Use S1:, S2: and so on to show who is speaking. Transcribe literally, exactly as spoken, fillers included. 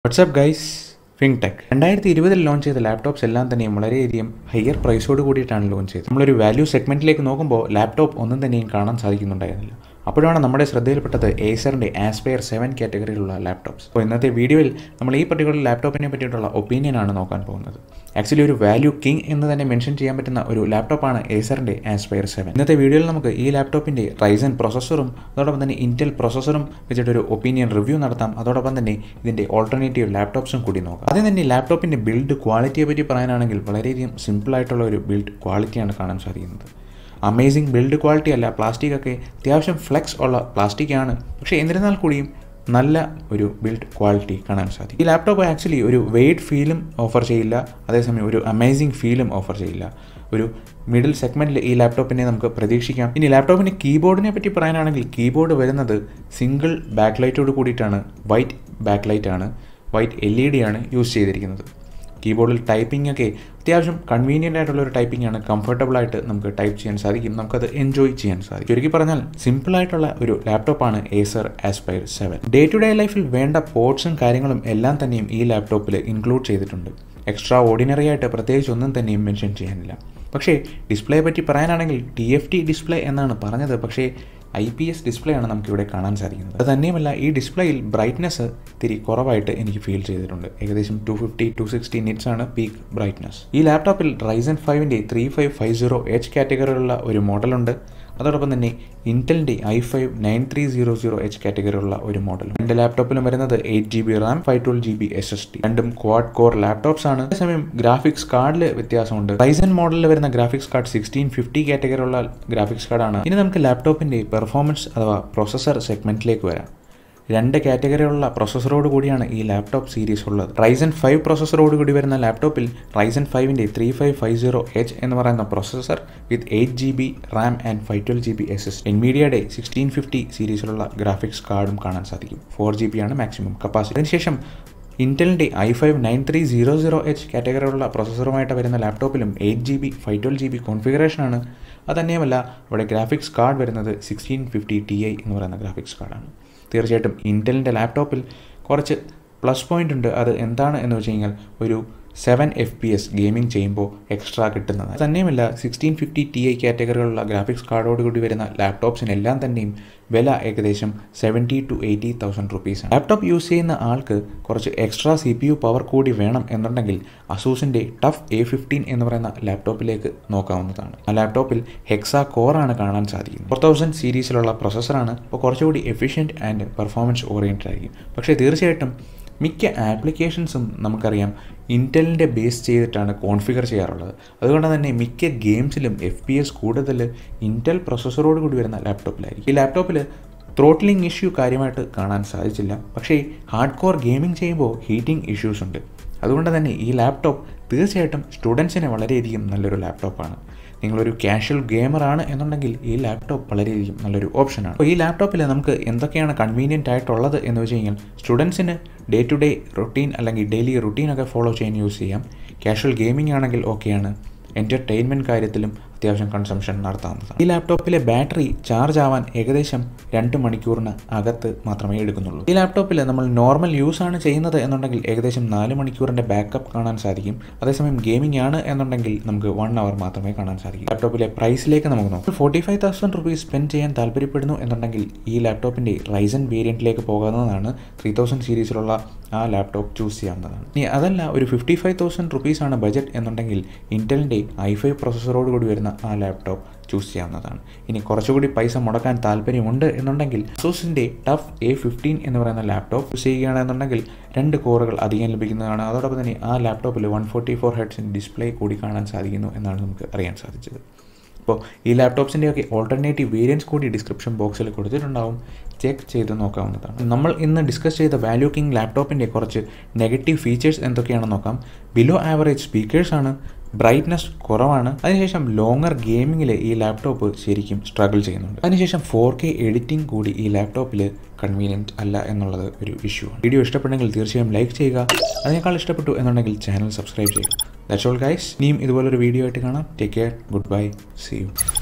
S1: What's up guys? FING Tech. twenty twenty launch ചെയ്ത laptops എല്ലാം തന്നെയും വളരെയധികം ഹയർ പ്രൈസോട് കൂടിയിട്ടാണ് ലോഞ്ച് ചെയ്തത്. നമ്മളൊരു വാല്യൂ സെഗ്മെന്റിലേക്ക് നോക്കുമ്പോൾ ലാപ്ടോപ്പ് ഒന്നും തന്നെയും കാണാൻ സാധിക്കുന്നുണ്ടായിരുന്നില്ല. അപ്പോഴാണ് നമ്മുടെ ശ്രദ്ധയിൽപ്പെട്ടത് ഏസറിൻ്റെ ആസ്പയർ സെവൻ കാറ്റഗറിയിലുള്ള ലാപ്ടോപ്സ്. അപ്പോൾ ഇന്നത്തെ വീഡിയോയിൽ നമ്മൾ ഈ പർട്ടിക്കുലർ ലാപ്ടോപ്പിനെ പറ്റിയിട്ടുള്ള ഒപ്പീനിയനാണ് നോക്കാൻ പോകുന്നത്. ആക്ച്വലി ഒരു വാല്യൂ കിങ് എന്ന് തന്നെ മെൻഷൻ ചെയ്യാൻ പറ്റുന്ന ഒരു ലാപ്ടോപ്പാണ് ഏസറിൻ്റെ ആസ്പയർ സെവൻ. ഇന്നത്തെ വീഡിയോയിൽ നമുക്ക് ഈ ലാപ്ടോപ്പിൻ്റെ റൈസൻ പ്രോസസ്സറും അതോടൊപ്പം തന്നെ ഇൻറ്റൽ പ്രോസസ്സറും വെച്ചിട്ടൊരു ഒപ്പീനിയൻ റിവ്യൂ നടത്താം. അതോടൊപ്പം തന്നെ ഇതിൻ്റെ ഓൾട്ടർനേറ്റീവ് ലാപ്ടോപ്സും കൂടി നോക്കാം. ആദ്യം തന്നെ ലാപ്ടോപ്പിൻ്റെ ബിൽഡ് ക്വാളിറ്റിയെ പറ്റി പറയാനാണെങ്കിൽ വളരെയധികം സിമ്പിളായിട്ടുള്ള ഒരു ബിൽഡ് ക്വാളിറ്റിയാണ് കാണാൻ സാധിക്കുന്നത്. അമേസിങ് ബിൽഡ് ക്വാളിറ്റി അല്ല, പ്ലാസ്റ്റിക് ഒക്കെ അത്യാവശ്യം ഫ്ലെക്സ് ഉള്ള പ്ലാസ്റ്റിക്കാണ്, പക്ഷേ എന്നിരുന്നാൽ കൂടിയും നല്ല ഒരു ബിൽഡ് ക്വാളിറ്റി കാണാൻ സാധിക്കും. ഈ ലാപ്ടോപ്പ് ആക്ച്വലി ഒരു വെയ്റ്റ് ഫീലും ഓഫർ ചെയ്യില്ല, അതേസമയം ഒരു അമേസിങ് ഫീലും ഓഫർ ചെയ്യില്ല. ഒരു മിഡിൽ സെഗ്മെൻറ്റിൽ ഈ ലാപ്ടോപ്പിനെ നമുക്ക് പ്രതീക്ഷിക്കാം. ഇനി ലാപ്ടോപ്പിൻ്റെ കീബോർഡിനെ പറ്റി പറയാനാണെങ്കിൽ കീബോർഡ് വരുന്നത് സിംഗിൾ ബാക്ക് ലൈറ്റോട് കൂടിയിട്ടാണ്. വൈറ്റ് ബാക്ക് ലൈറ്റാണ്, വൈറ്റ് എൽ ഇ ഡി ആണ് യൂസ് ചെയ്തിരിക്കുന്നത്. കീബോർഡിൽ ടൈപ്പിംഗ് ഒക്കെ അത്യാവശ്യം കൺവീനിയൻ്റ് ആയിട്ടുള്ള ഒരു ടൈപ്പിംഗ് ആണ്. കംഫർട്ടബിൾ ആയിട്ട് നമുക്ക് ടൈപ്പ് ചെയ്യാൻ സാധിക്കും, നമുക്കത് എൻജോയ് ചെയ്യാൻ സാധിക്കും. ചുരുക്കി പറഞ്ഞാൽ സിമ്പിളായിട്ടുള്ള ഒരു ലാപ്ടോപ്പാണ് Acer Aspire seven. Day to day ലൈഫിൽ വേണ്ട പോർട്സും കാര്യങ്ങളും എല്ലാം തന്നെയും ഈ ലാപ്ടോപ്പിൽ ഇൻക്ലൂഡ് ചെയ്തിട്ടുണ്ട്. എക്സ്ട്രാ ഓർഡിനറി ആയിട്ട് പ്രത്യേകിച്ച് ഒന്നും തന്നെയും മെൻഷൻ ചെയ്യാനില്ല. പക്ഷേ ഡിസ്പ്ലേ പറ്റി പറയാനാണെങ്കിൽ ടി എഫ് ടി ഡിസ്പ്ലേ എന്നാണ് പറഞ്ഞത്, പക്ഷേ ഐ പി എസ് ഡിസ്പ്ലേ ആണ് നമുക്കിവിടെ കാണാൻ സാധിക്കുന്നത്. അത് തന്നെയുമല്ല, ഈ ഡിസ്പ്ലേയിൽ ബ്രൈറ്റ്നസ് ഇത്തിരി കുറവായിട്ട് എനിക്ക് ഫീൽ ചെയ്തിട്ടുണ്ട്. ഏകദേശം two fifty to sixty nits ആണ് പീക്ക് ബ്രൈറ്റ്നസ്. ഈ ലാപ്ടോപ്പിൽ റൈസൻ ഫൈവിൻ്റെ three five five zero H കാറ്റഗറിയിലുള്ള ഒരു മോഡലുണ്ട്. അതോടൊപ്പം തന്നെ ഇൻറ്റലിൻ്റെ I five nine three zero zero H കാറ്റഗറിയുള്ള ഒരു മോഡലും. രണ്ട് ലാപ്ടോപ്പിലും വരുന്നത് eight G B RAM, five twelve G B S S T. രണ്ടും ക്വാഡ് കോർ ലാപ്ടോപ്സ് ആണ്. അതേസമയം ഗ്രാഫിക്സ് കാർഡിൽ വ്യത്യാസമുണ്ട്. റൈസൻ മോഡലിൽ വരുന്ന ഗ്രാഫിക്സ് കാർഡ് സിക്സ്റ്റീൻ ഫിഫ്റ്റി കാറ്റഗറിയുള്ള ഗ്രാഫിക്സ് കാർഡാണ്. ഇനി നമുക്ക് ലാപ്ടോപ്പിൻ്റെ പെർഫോമൻസ് അഥവാ പ്രൊസസർ സെഗ്മെന്റിലേക്ക് വരാം. രണ്ട് കാറ്റഗറിയുള്ള പ്രൊസസ്സറോട് കൂടിയാണ് ഈ ലാപ്ടോപ്പ് സീരീസ് ഉള്ളത്. റൈസൻ ഫൈവ് പ്രൊസസ്സറോട് കൂടി വരുന്ന ലാപ്ടോപ്പിൽ റൈസൻ ഫൈവിൻ്റെ three five five zero H എന്ന് പറയുന്ന processor with eight G B RAM and five twelve G B S S. എൻവിഡിയയുടെ സിക്സ്റ്റീൻ ഫിഫ്റ്റി സീരീസിലുള്ള ഗ്രാഫിക്സ് കാർഡും കാണാൻ സാധിക്കും. ഫോർ ജി ബി ആണ് മാക്സിമം കപ്പാസിറ്റി. അതിനുശേഷം ഇൻറ്റലിൻ്റെ I five nine three zero zero H കാറ്റഗറിയുള്ള പ്രൊസസ്സറുമായിട്ട് വരുന്ന ലാപ്ടോപ്പിലും eight G B five twelve G B കോൺഫിഗറേഷനാണ്. അത് തന്നെയുമല്ല, ഇവിടെ ഗ്രാഫിക്സ് കാർഡ് വരുന്നത് സിക്സ്റ്റീൻ ഫിഫ്റ്റി ടി ഐ എന്ന് പറയുന്ന ഗ്രാഫിക്സ് കാർഡാണ്. തീർച്ചയായിട്ടും ഇൻറ്റലിൻ്റെ ലാപ്ടോപ്പിൽ കുറച്ച് പ്ലസ് പോയിൻ്റ് ഉണ്ട്. അത് എന്താണ് എന്ന് വെച്ച് കഴിഞ്ഞാൽ ഒരു seven F P S gaming ചെയ്യുമ്പോൾ എക്സ്ട്രാ കിട്ടുന്നത്. തന്നെയുമല്ല, സിക്സ്റ്റീൻ ഫിഫ്റ്റി ടി ഐ കാറ്റഗറിയിലുള്ള ഗ്രാഫിക്സ് കാർഡോട് കൂടി വരുന്ന ലാപ്ടോപ്സിനെല്ലാം തന്നെയും വില ഏകദേശം സെവൻറ്റി ടു എയ്റ്റി തൗസൻഡ് റുപ്പീസാണ്. ലാപ്ടോപ്പ് യൂസ് ചെയ്യുന്ന ആൾക്ക് കുറച്ച് extra C P U power കൂടി വേണം എന്നുണ്ടെങ്കിൽ അസൂസിൻ്റെ ടഫ് എ ഫിഫ്റ്റീൻ എന്ന് പറയുന്ന ലാപ്ടോപ്പിലേക്ക് നോക്കാവുന്നതാണ്. ആ ലാപ്ടോപ്പിൽ ഹെക്സാ കോറാണ് കാണാൻ സാധിക്കുന്നത്. ഫോർ തൗസൻഡ് സീരീസിലുള്ള പ്രൊസസ്സറാണ്. അപ്പോൾ കുറച്ചുകൂടി എഫിഷ്യൻറ്റ് ആൻഡ് പെർഫോമൻസ് ഓറിയൻറ്റഡ് ആയിരിക്കും. പക്ഷേ തീർച്ചയായിട്ടും മിക്ക ആപ്ലിക്കേഷൻസും നമുക്കറിയാം ഇൻറ്റലിൻ്റെ ബേസ് ചെയ്തിട്ടാണ് കോൺഫിഗർ ചെയ്യാറുള്ളത്. അതുകൊണ്ട് തന്നെ മിക്ക ഗെയിംസിലും എഫ് പി എസ് കൂടുതൽ ഇൻറ്റൽ പ്രൊസസ്സറോട് കൂടി വരുന്ന ലാപ്ടോപ്പിലായിരിക്കും. ഈ ലാപ്ടോപ്പിൽ ത്രോട്ട്ലിംഗ് ഇഷ്യൂ കാര്യമായിട്ട് കാണാൻ സാധിച്ചില്ല. പക്ഷേ ഹാർഡ് കോർ ഗെയിമിംഗ് ചെയ്യുമ്പോൾ ഹീറ്റിംഗ് ഇഷ്യൂസ് ഉണ്ട്. അതുകൊണ്ട് തന്നെ ഈ ലാപ്ടോപ്പ് തീർച്ചയായിട്ടും സ്റ്റുഡൻസിന് വളരെയധികം നല്ലൊരു ലാപ്ടോപ്പാണ്. നിങ്ങളൊരു കാഷ്വൽ ഗെയിമറാണ് എന്നുണ്ടെങ്കിൽ ഈ ലാപ്ടോപ്പ് വളരെയധികം നല്ലൊരു ഓപ്ഷനാണ്. അപ്പോൾ ഈ ലാപ്ടോപ്പിൽ നമുക്ക് എന്തൊക്കെയാണ് കൺവീനിയൻ്റ് ആയിട്ടുള്ളത് എന്ന് വെച്ച് കഴിഞ്ഞാൽ സ്റ്റുഡൻസിന് ഡേ ടു ഡേ റുട്ടീൻ അല്ലെങ്കിൽ ഡെയിലി റുട്ടീനൊക്കെ ഫോളോ ചെയ്യാൻ യൂസ് ചെയ്യാം. കാഷ്വൽ ഗെയിമിംഗ് ആണെങ്കിൽ ഓക്കെയാണ്. എൻ്റർടൈൻമെൻറ്റ് കാര്യത്തിലും അത്യാവശ്യം കൺസംഷൻ നടത്താവുന്നതാണ്. ഈ ലാപ്ടോപ്പിലെ ബാറ്ററി ചാർജ് ആവാൻ ഏകദേശം രണ്ട് മണിക്കൂറിന് അകത്ത് മാത്രമേ എടുക്കുന്നുള്ളൂ. ഈ ലാപ്ടോപ്പിൽ നമ്മൾ നോർമൽ യൂസ് ആണ് ചെയ്യുന്നത് എന്നുണ്ടെങ്കിൽ ഏകദേശം നാല് മണിക്കൂറിൻ്റെ ബാക്കപ്പ് കാണാൻ സാധിക്കും. അതേസമയം ഗെയിമിംഗ് ആണ് എന്നുണ്ടെങ്കിൽ നമുക്ക് വൺ അവർ മാത്രമേ കാണാൻ സാധിക്കും. ലാപ്ടോപ്പിലെ പ്രൈസിലേക്ക് നമുക്ക് നോക്കാം. Forty five thousand rupees spend ചെയ്യാൻ താല്പര്യപ്പെടുന്നു എന്നുണ്ടെങ്കിൽ ഈ ലാപ്ടോപ്പിൻ്റെ റൈസൻ വേരിയൻറ്റിലേക്ക് പോകാവുന്നതാണ്. ത്രീ തൗസൻഡ് സീരീസിലുള്ള ആ ലാപ്ടോപ്പ് ചൂസ് ചെയ്യാവുന്നതാണ്. ഇനി അതല്ല, ഒരു ഫിഫ്റ്റി ഫൈവ് തൗസൻഡ് റുപ്പീസാണ് ബജറ്റ് എന്നുണ്ടെങ്കിൽ ഇൻറ്റലിൻ്റെ ഐ ഫൈവ് പ്രൊസസ്സറോട് കൂടി വരുന്ന ആ ലാപ്ടോപ്പ് ചൂസ് ചെയ്യാവുന്നതാണ്. ഇനി കുറച്ചുകൂടി പൈസ മുടക്കാൻ താല്പര്യമുണ്ട് എന്നുണ്ടെങ്കിൽ അസൂസിൻ്റെ ടഫ് എ ഫിഫ്റ്റീൻ എന്ന് പറയുന്ന ലാപ്ടോപ്പ് യൂസ് ചെയ്യുകയാണെന്നുണ്ടെങ്കിൽ രണ്ട് കോറുകൾ അധികം ലഭിക്കുന്നതാണ്. അതോടൊപ്പം തന്നെ ആ ലാപ്ടോപ്പിൽ വൺ ഫോർട്ടി ഫോർ ഹെർട്സിൻ്റെ ഡിസ്പ്ലേ കൂടി കാണാൻ സാധിക്കുന്നു എന്നാണ് നമുക്ക് അറിയാൻ സാധിച്ചത്. അപ്പോൾ ഈ ലാപ്ടോപ്സിൻ്റെയൊക്കെ ഓൾട്ടർനേറ്റീവ് വേരിയൻസ് കൂടി ഡിസ്ക്രിപ്ഷൻ ബോക്സിൽ കൊടുത്തിട്ടുണ്ടാവും, ചെക്ക് ചെയ്ത് നോക്കാവുന്നതാണ്. നമ്മൾ ഇന്ന് ഡിസ്കസ് ചെയ്ത വാല്യൂ കിങ് ലാപ്ടോപ്പിൻ്റെ കുറച്ച് നെഗറ്റീവ് ഫീച്ചേഴ്സ് എന്തൊക്കെയാണെന്ന് നോക്കാം. ബിലോ ആവറേജ് സ്പീക്കേഴ്സാണ്, ബ്രൈറ്റ്നസ് കുറവാണ്. അതിനുശേഷം ലോങ്ങർ ഗെയിമിങ്ങിൽ ഈ ലാപ്ടോപ്പ് ശരിക്കും സ്ട്രഗിൾ ചെയ്യുന്നുണ്ട്. അതിനുശേഷം ഫോർ കെ എഡിറ്റിംഗ് കൂടി ഈ ലാപ്ടോപ്പിൽ കൺവീനിയൻറ്റ് അല്ല എന്നുള്ളത് ഒരു ഇഷ്യൂ ആണ്. വീഡിയോ ഇഷ്ടപ്പെട്ടെങ്കിൽ തീർച്ചയായും ലൈക്ക് ചെയ്യുക. അതിനേക്കാൾ ഇഷ്ടപ്പെട്ടു എന്നുണ്ടെങ്കിൽ ചാനൽ സബ്സ്ക്രൈബ് ചെയ്യുക. That's all guys. ഇനിയും ഇതുപോലൊരു വീഡിയോ ആയിട്ട് കാണാം. Take care, good bye, see U.